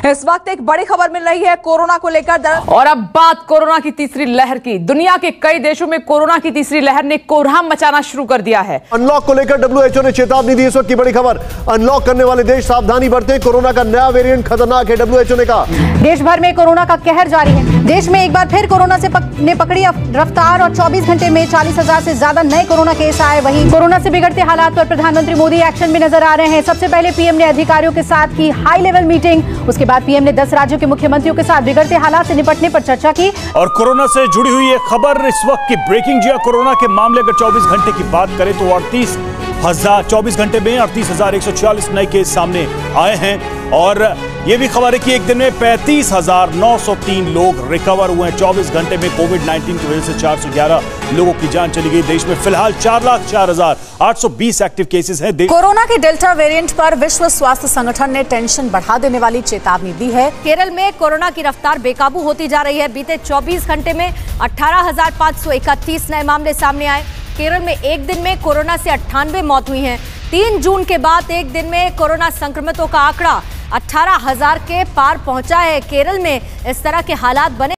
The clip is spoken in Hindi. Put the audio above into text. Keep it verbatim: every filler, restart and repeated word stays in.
इस वक्त एक बड़ी खबर मिल रही है कोरोना को लेकर। और अब बात कोरोना की तीसरी लहर की। दुनिया के कई देशों में कोरोना की तीसरी लहर ने कोहराम मचाना शुरू कर दिया है। अनलॉक को लेकर डब्ल्यू एच ओ ने चेतावनी दी। इस वक्त की बड़ी खबर, अनलॉक करने वाले देश सावधानी बरतें, कोरोना का नया वेरिएंट खतरनाक है, डब्ल्यू एच ओ ने कहा। देश भर में कोरोना का कहर जारी है। देश में एक बार फिर कोरोना से पक, ने पकड़ी रफ्तार और चौबीस घंटे में चालीस हजार से ज्यादा नए कोरोना केस आए। वहीं कोरोना से बिगड़ते हालात पर प्रधानमंत्री मोदी एक्शन में नजर आ रहे हैं। सबसे पहले पीएम ने अधिकारियों के साथ की हाई लेवल मीटिंग। उसके बाद पीएम ने दस राज्यों के मुख्यमंत्रियों के साथ बिगड़ते हालात से निपटने पर चर्चा की। और कोरोना से जुड़ी हुई ये खबर इस वक्त की ब्रेकिंग जी। कोरोना के मामले अगर चौबीस घंटे की बात करें तो अड़तीस हजार चौबीस घंटे में अड़तीस हजार एक सौ छियालीस नए केस सामने आए हैं। और ये भी खबर है कि एक दिन में पैंतीस हजार नौ सौ तीन लोग रिकवर हुए हैं। चौबीस घंटे में कोविड नाइन्टीन की वजह से चार सौ ग्यारह लोगों की जान चली गई। देश में फिलहाल चार लाख चार हजार आठ सौ बीस एक्टिव केसेस हैं। कोरोना के डेल्टा वेरिएंट पर विश्व स्वास्थ्य संगठन ने टेंशन बढ़ा देने वाली चेतावनी दी है। केरल में कोरोना की रफ्तार बेकाबू होती जा रही है। बीते चौबीस घंटे में अठारह हजार पाँच सौ इकतीस नए मामले सामने आए। केरल में एक दिन में कोरोना से अट्ठानवे मौत हुई हैं। तीन जून के बाद एक दिन में कोरोना संक्रमितों का आंकड़ा अठारह हजार के पार पहुंचा है। केरल में इस तरह के हालात बने